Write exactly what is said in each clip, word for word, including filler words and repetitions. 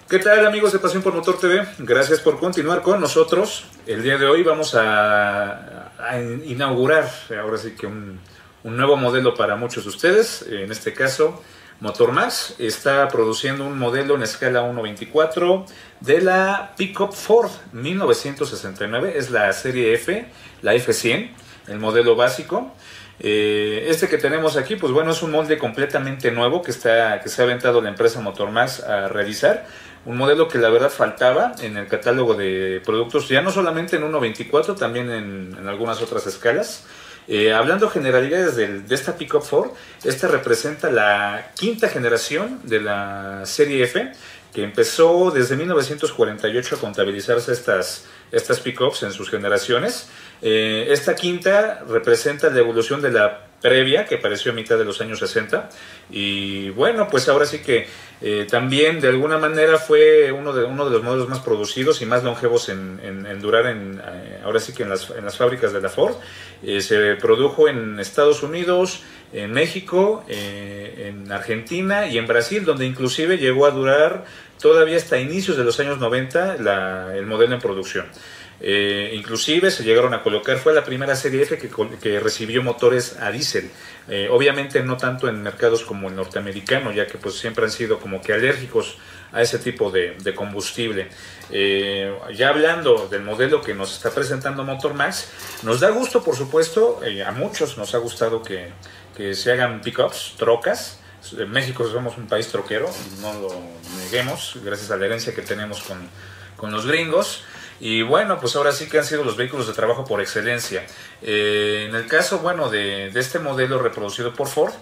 ¿Qué tal, amigos de Pasión por Motor T V? Gracias por continuar con nosotros. El día de hoy vamos a, a inaugurar, ahora sí que un, un nuevo modelo para muchos de ustedes. En este caso, Motormax está produciendo un modelo en escala uno veinticuatro de la Pickup Ford mil novecientos sesenta y nueve. Es la serie F, la F cien, el modelo básico. Eh, este que tenemos aquí, pues bueno, es un molde completamente nuevo que, está, que se ha aventado la empresa Motormax a realizar. Un modelo que la verdad faltaba en el catálogo de productos, ya no solamente en uno veinticuatro, también en, en algunas otras escalas. Eh, hablando generalidades de, de esta Pickup Ford, esta representa la quinta generación de la serie F, que empezó desde mil novecientos cuarenta y ocho a contabilizarse estas, estas pickups en sus generaciones. Eh, esta quinta representa la evolución de la previa, que apareció a mitad de los años sesenta, y bueno, pues ahora sí que eh, también de alguna manera fue uno de, uno de los modelos más producidos y más longevos en, en, en durar en, eh, ahora sí que en las, en las fábricas de la Ford. Eh, se produjo en Estados Unidos, en México, eh, en Argentina y en Brasil, donde inclusive llegó a durar todavía hasta inicios de los años noventa la, el modelo en producción. Eh, inclusive se llegaron a colocar, fue la primera serie F que, que recibió motores a diésel, eh, obviamente no tanto en mercados como el norteamericano, ya que pues siempre han sido como que alérgicos a ese tipo de, de combustible. Eh, ya hablando del modelo que nos está presentando Motormax, nos da gusto, por supuesto, eh, a muchos nos ha gustado que, que se hagan pickups, trocas. En México somos un país troquero, no lo neguemos, gracias a la herencia que tenemos con, con los gringos. Y bueno, pues ahora sí que han sido los vehículos de trabajo por excelencia. Eh, en el caso, bueno, de, de este modelo reproducido por Ford,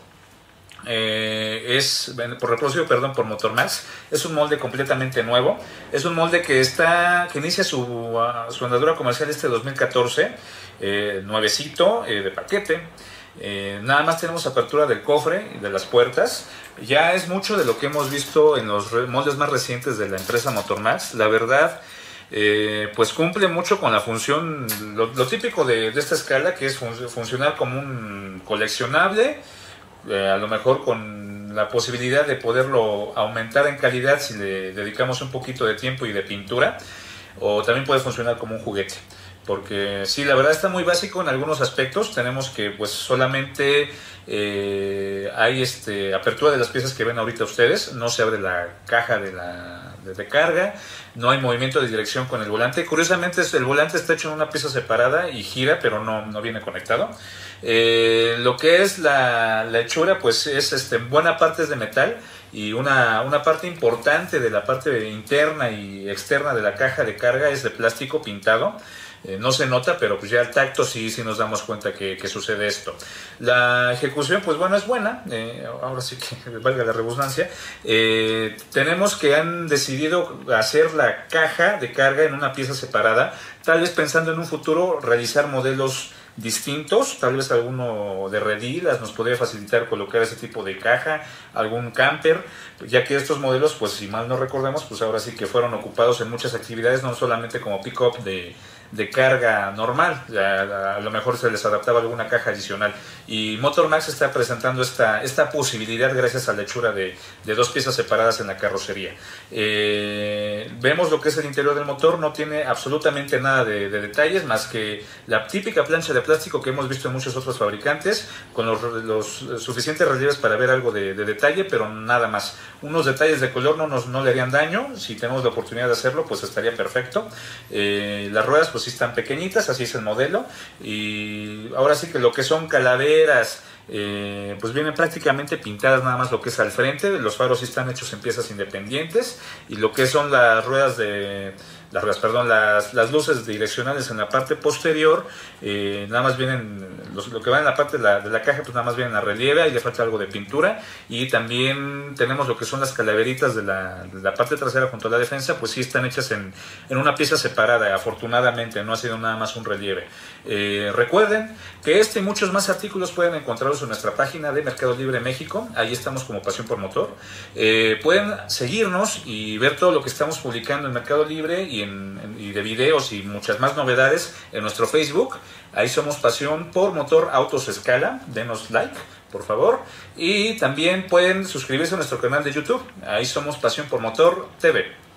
eh, es, por reproducido, perdón, por Motormax, es un molde completamente nuevo. Es un molde que está, que inicia su, uh, su andadura comercial este dos mil catorce, eh, nuevecito, eh, de paquete. Eh, nada más tenemos apertura del cofre y de las puertas. Ya es mucho de lo que hemos visto en los moldes más recientes de la empresa Motormax. La verdad, Eh, pues cumple mucho con la función, lo, lo típico de, de esta escala, que es fun funcionar como un coleccionable, eh, a lo mejor con la posibilidad de poderlo aumentar en calidad si le dedicamos un poquito de tiempo y de pintura, o también puede funcionar como un juguete. Porque sí, la verdad está muy básico en algunos aspectos. Tenemos que pues solamente eh, hay este, apertura de las piezas que ven ahorita ustedes. No se abre la caja de la de, de carga. No hay movimiento de dirección con el volante. Curiosamente el volante está hecho en una pieza separada y gira, pero no, no viene conectado. Eh, lo que es la, la hechura, pues es este, buena parte es de metal. Y una, una parte importante de la parte interna y externa de la caja de carga es de plástico pintado. Eh, no se nota, pero pues ya al tacto sí, sí nos damos cuenta que, que sucede esto. La ejecución, pues bueno, es buena, eh, ahora sí que valga la redundancia. Eh, tenemos que han decidido hacer la caja de carga en una pieza separada, tal vez pensando en un futuro realizar modelos distintos, tal vez alguno de redilas nos podría facilitar colocar ese tipo de caja, algún camper, ya que estos modelos, pues si mal no recordemos, pues ahora sí que fueron ocupados en muchas actividades, no solamente como pick-up de, de carga normal, a, a lo mejor se les adaptaba alguna caja adicional, y Motormax está presentando esta, esta posibilidad gracias a la hechura de, de dos piezas separadas en la carrocería. Eh, vemos lo que es el interior del motor, no tiene absolutamente nada de, de detalles, más que la típica plancha de plástico que hemos visto en muchos otros fabricantes, con los, los suficientes relieves para ver algo de, de detalle, pero nada más. Unos detalles de color no, nos, no le harían daño, si tenemos la oportunidad de hacerlo, pues estaría perfecto. Eh, las ruedas pues sí están pequeñitas, así es el modelo, y ahora sí que lo que son calaveras, Eh, pues vienen prácticamente pintadas nada más lo que es al frente. Los faros sí están hechos en piezas independientes, y lo que son las ruedas de las ruedas, perdón, las, las luces direccionales en la parte posterior, eh, nada más vienen, los, lo que va en la parte de la, de la caja, pues nada más vienen a relieve, ahí le falta algo de pintura. Y también tenemos lo que son las calaveritas de la, de la parte trasera junto a la defensa, pues sí están hechas en, en una pieza separada, afortunadamente, no ha sido nada más un relieve. Eh, recuerden que este y muchos más artículos pueden encontrarlos en nuestra página de Mercado Libre México, ahí estamos como Pasión por Motor. Eh, pueden seguirnos y ver todo lo que estamos publicando en Mercado Libre y, en, en, y de videos y muchas más novedades en nuestro Facebook. Ahí somos Pasión por Motor Autos Escala, denos like, por favor. Y también pueden suscribirse a nuestro canal de YouTube, ahí somos Pasión por Motor T V.